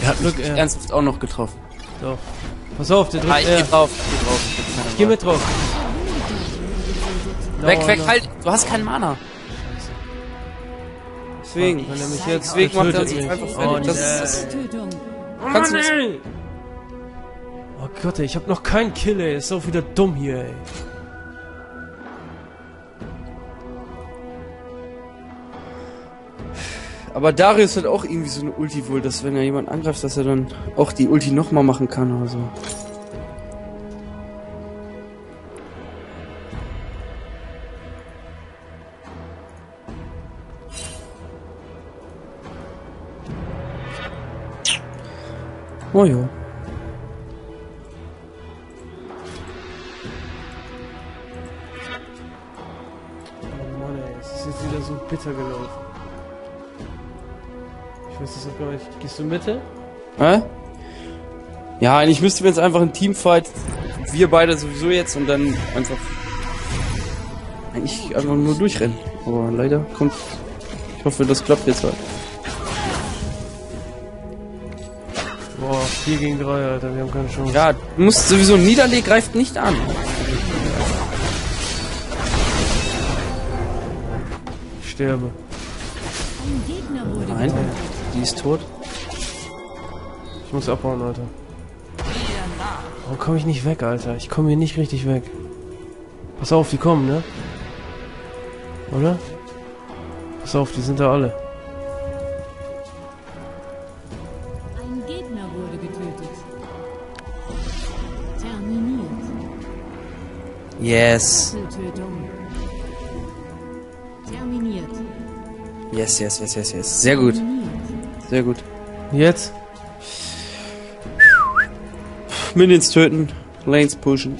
Er hat Glück, ernsthaft auch noch getroffen. Doch. Pass auf, der drückt ich geh drauf, Ich geh mit drauf. Weg, halt! Du hast keinen Mana. Deswegen macht er uns jetzt einfach fertig. Kannst du nicht. Oh Gott, ey, ich hab noch keinen Kill, ey. Ist auch wieder dumm hier, ey. Aber Darius hat auch irgendwie so eine Ulti wohl, dass wenn er jemand angreift, dass er dann auch die Ulti nochmal machen kann oder so. Oh jo. Oh Mann, ey, es ist jetzt wieder so bitter gelaufen. Ich weiß das auch gar nicht. Gehst du Mitte? Hä? Ja, eigentlich müssten wir jetzt einfach ein Teamfight. Wir beide sowieso jetzt und dann einfach. Eigentlich einfach nur durchrennen. Aber leider kommt. Ich hoffe, das klappt jetzt halt. Boah, 4 gegen 3, Alter, wir haben keine Chance. Ja, du musst sowieso. Niederleg greift nicht an. Ich sterbe. Nein, die ist tot. Ich muss abhauen, Alter. Warum komme ich nicht weg, Alter? Ich komme hier nicht richtig weg. Pass auf, die kommen, ne? Oder? Pass auf, die sind da alle. Ein Gegner wurde getötet. Terminiert. Yes. Doppeltötung. Terminiert. Yes. Sehr gut. Sehr gut. Jetzt? Minions töten. Lanes pushen.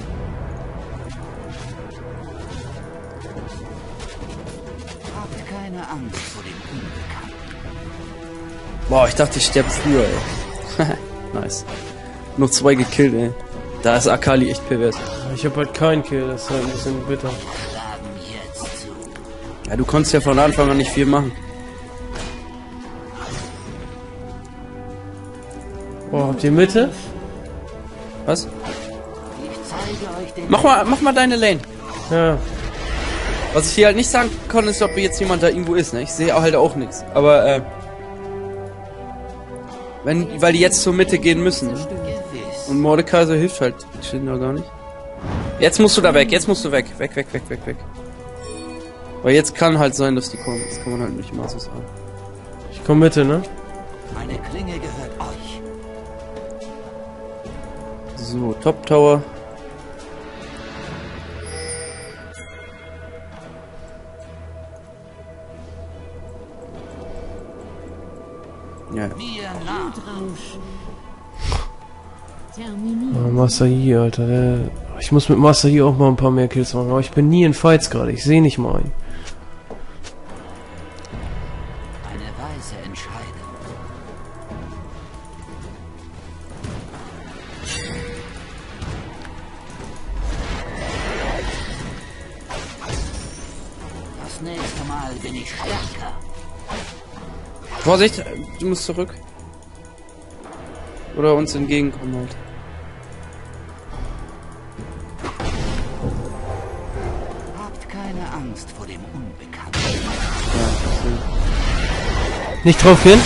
Habt keine Angst vor dem Unbekannten. Boah, ich dachte, ich sterbe früher, ey. Nice. Noch 2 gekillt, ey. Da ist Akali echt pervers. Ich hab halt keinen Kill, das ist halt ein bisschen bitter. Schlagen jetzt zu. Ja, du konntest ja von Anfang an nicht viel machen. Boah, habt ihr Mitte? Was? Ich zeige euch den Mach mal deine Lane. Ja. Was ich hier halt nicht sagen kann, ist, ob jetzt jemand da irgendwo ist, ne? Ich sehe halt auch nichts. Aber, weil die jetzt zur Mitte gehen müssen, ne? Gewiss. Und Mordekaiser hilft halt da gar nicht. Jetzt musst du da weg, jetzt musst du weg. Weg. Weil jetzt kann halt sein, dass die kommen. Das kann man halt nicht immer so sagen. Ich komm Mitte, ne? Meine Klinge gehört euch. So, Top Tower. Ja. Mir nach. Blutrausch. Terminiert. Oh, Master Yi, Alter. Ich muss mit Master Yi auch mal ein paar mehr Kills machen, aber ich bin nie in Fights gerade. Ich sehe nicht mal einen. Eine weise Entscheidung. Das nächste Mal bin ich stärker. Vorsicht, du musst zurück. Oder uns entgegenkommen halt. Habt keine Angst vor dem Unbekannten. Ja, so. Nicht drauf gehen?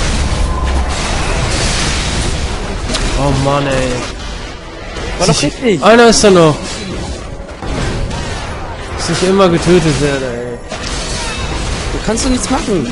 Oh Mann, ey. War doch richtig. Einer ist da noch. Dass ich immer getötet werde, ey. Du kannst doch nichts machen.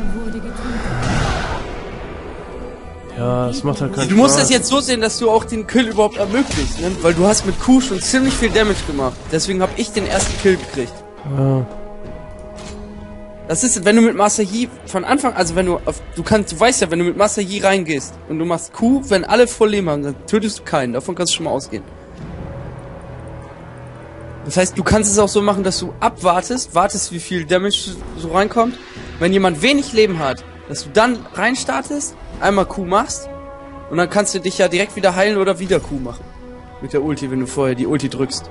Ja, das macht halt keinen Du musst Spaß. es jetzt so sehen, dass du auch den Kill überhaupt ermöglicht, ne? Weil du hast mit Q schon ziemlich viel Damage gemacht. Deswegen habe ich den ersten Kill gekriegt. Ja. Das ist, wenn du mit Master Yi von Anfang, also wenn du auf, du weißt ja, wenn du mit Master Yi reingehst und du machst Q, wenn alle voll Leben haben, dann tötest du keinen. Davon kannst du schon mal ausgehen. Das heißt, du kannst es auch so machen, dass du abwartest, wartest, wie viel Damage so reinkommt. Wenn jemand wenig Leben hat, dass du dann reinstartest, einmal Q machst und dann kannst du dich ja direkt wieder heilen oder wieder Q machen. Mit der Ulti, wenn du vorher die Ulti drückst.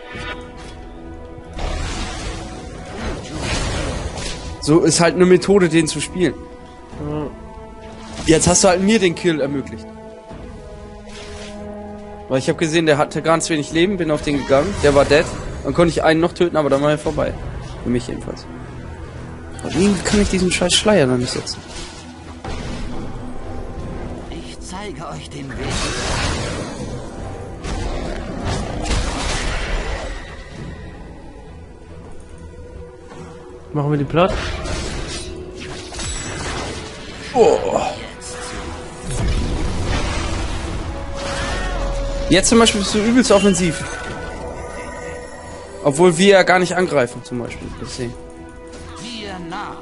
So ist halt eine Methode, den zu spielen. Jetzt hast du halt mir den Kill ermöglicht. Weil ich habe gesehen, der hatte ganz wenig Leben, bin auf den gegangen, der war dead. Dann konnte ich einen noch töten, aber dann war er vorbei. Für mich jedenfalls. Aber irgendwie kann ich diesen scheiß Schleier noch nicht setzen. Ich zeige euch den Weg. Machen wir die platt? Jetzt zum Beispiel bist du übelst offensiv. Obwohl wir ja gar nicht angreifen, zum Beispiel. Deswegen. Mir nach.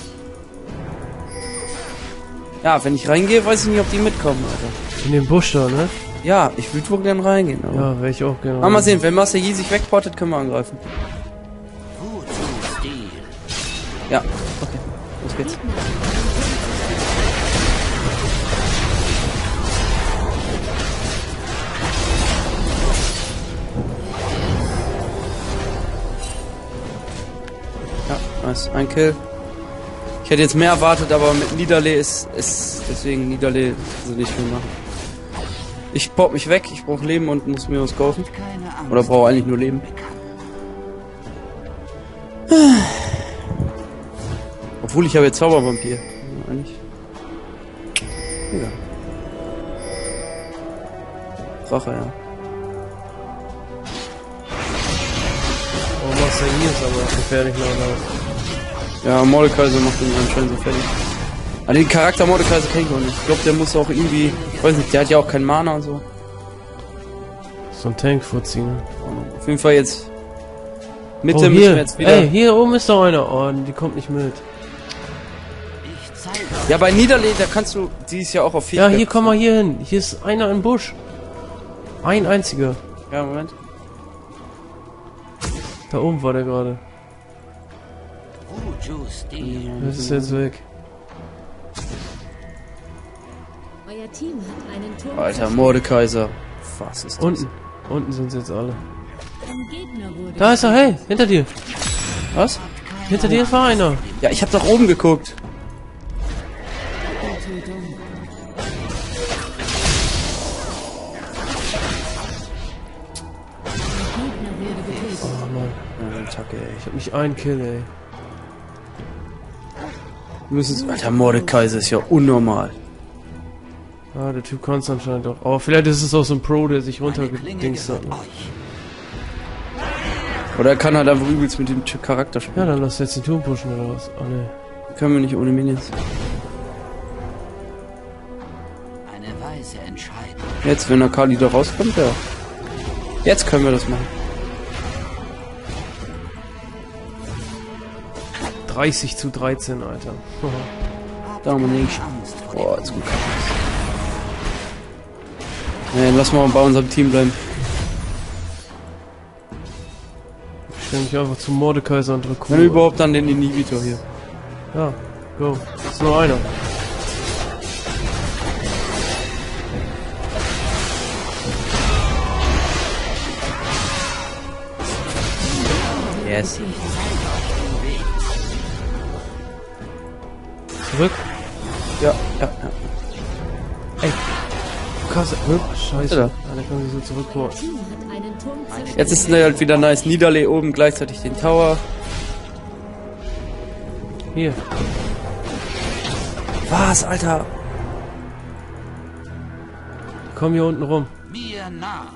Ja, wenn ich reingehe, weiß ich nicht, ob die mitkommen, Alter. In den Busch da, ne? Ja, ich würde wohl gern reingehen. Aber Ja, wäre ich auch gerne. mal sehen, wenn Master Yi sich wegportet, können wir angreifen. Wozu Stil? Ja, okay. Los geht's. Ja, nice. Ein Kill. Ich hätte jetzt mehr erwartet, aber mit Niederlee ist deswegen Niederlee also nicht viel machen. Ich pop mich weg, ich brauche Leben und muss mir was kaufen. Keine Angst. Oder brauche eigentlich nur Leben. Obwohl, ich habe jetzt Zaubervampir. Ja, eigentlich. Egal. Drache, ja. Oh, Master Yi ist aber gefährlich noch. Ja, Mordekaiser macht ihn anscheinend so fertig. Aber den Charakter Mordekaiser kenne ich noch nicht. Ich glaube, der muss auch irgendwie... Ich weiß nicht, der hat ja auch keinen Mana und so. So ein Tank-Fuzzi, ne? Auf jeden Fall jetzt... Mitte Oh, müssen hier. wir jetzt wieder... Ey, hier oben ist doch einer. Oh, die kommt nicht mit. Ich zeige Ja, bei Niederlee, da kannst du... Die ist ja auch auf Ja, Fähigkeit. hier, komm mal hier hin. Hier ist einer im Busch. Ein einziger. Ja, Moment. Da oben war der gerade. Wozu Stil. Das ist jetzt weg. Euer Team hat einen Turm. Alter, Mordekaiser. Was ist das? Unten. Unten sind sie jetzt alle. Ein Gegner wurde Da ist er, hey, hinter dir. Was? Hinter dir war einer. Ja, ich habe nach oben geguckt. Tötung. Ein Gegner wurde getötet. Oh Mann, Ja, Attacke, ey. ich hab nicht einen Kill, ey. Wir müssen... Alter, Mordekaiser ist ja unnormal. Ah, der Typ kann es anscheinend auch. Aber vielleicht ist es auch so ein Pro, der sich Klinge runtergedingst hat. gehört Ne? euch. Oder er kann halt einfach übelst mit dem Charakter spielen. Ja, dann lass jetzt den Turm pushen oder was. Oh ne. Können wir nicht ohne Minions. Eine weise Entscheidung. Jetzt, wenn Akali da rauskommt, ja. Jetzt können wir das machen. 30:13, Alter. Domination. Angst vor Boah, jetzt gut. Nee, lass mal bei unserem Team bleiben. Ich stell mich einfach zum Mordekaiser und drück Wenn überhaupt, dann den Inhibitor hier. Ja, go. Ist nur einer. Yes. Zurück. Ja, ja, ja. Ey. Kasse. Scheiße. Alter. Ja, der kann sich so zurückholen. Team hat einen Turm zerstört. Jetzt ist halt wieder nice. Niederlee oben, gleichzeitig den Tower. Hier. Was, Alter? Komm hier unten rum. mir nach.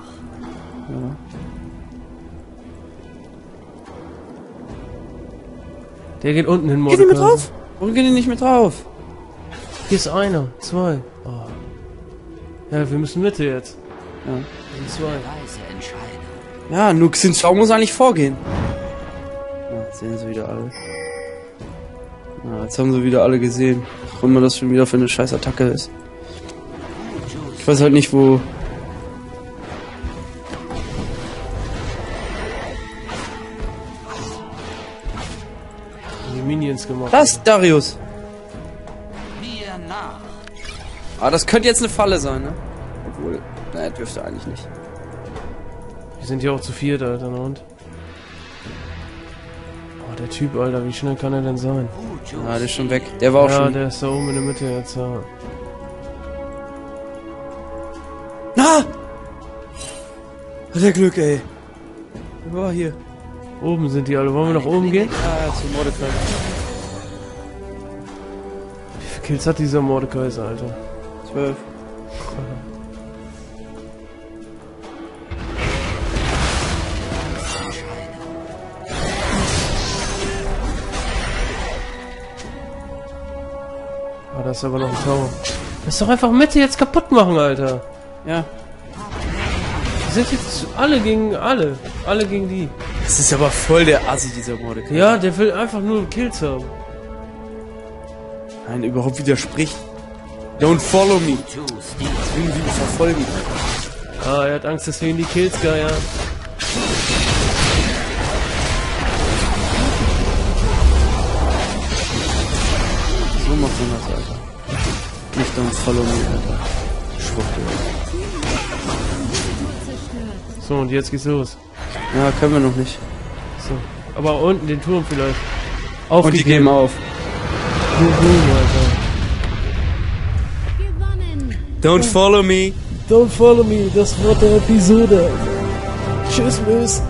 Der geht unten hin, Geht die mit Mordekaiser. drauf? Warum geht die nicht mit drauf? Hier ist einer. Zwei. Oh. Ja, wir müssen Mitte jetzt. Ja. Sind zwei. Weise Entscheidung. Ja, nur Xin Zhao muss eigentlich vorgehen. Ja, jetzt sehen sie wieder alle. Ja, jetzt haben sie wieder alle gesehen. Was immer das schon wieder für eine scheiß Attacke ist. Ich weiß halt nicht, wo... Die Minions gemacht. Das, Darius! Mir nach. Ah, das könnte jetzt eine Falle sein, ne? Obwohl, naja, dürfte eigentlich nicht. Wir sind ja auch zu viert, Alter, ne und? Oh, der Typ, Alter, wie schnell kann er denn sein? Wozu Ah, der ist schon weg. Der war auch Ja, schon... der ist da oben in der Mitte jetzt, ja. Ah! Hat er Glück, ey. Wer war hier? Oben sind die alle. Wollen wir nach oben gehen? Ah, zu Mordecai. Wie viele Kills hat dieser Mordekaiser, Alter? 12. Ah, da ist aber noch ein Tower. Lass doch einfach Mitte jetzt kaputt machen, Alter. Ja. Die sind jetzt alle gegen alle. Alle gegen die. Das ist aber voll der Assi, dieser Mordecai. Ja, der will einfach nur Kills haben. Nein, überhaupt widerspricht. Don't follow me. Deswegen will ich verfolgen. Ah, er hat Angst, dass wir ihn die Kills geiern. So macht man das, Alter. Nicht don't follow me, Alter. Schwuchtel. So, und jetzt geht's los. Ja, können wir noch nicht. So. Aber unten den Turm vielleicht. Und die geben auf. Alter. Gewonnen. Don't follow me. Don't follow me, das Wort der Episode. Tschüss, Miss.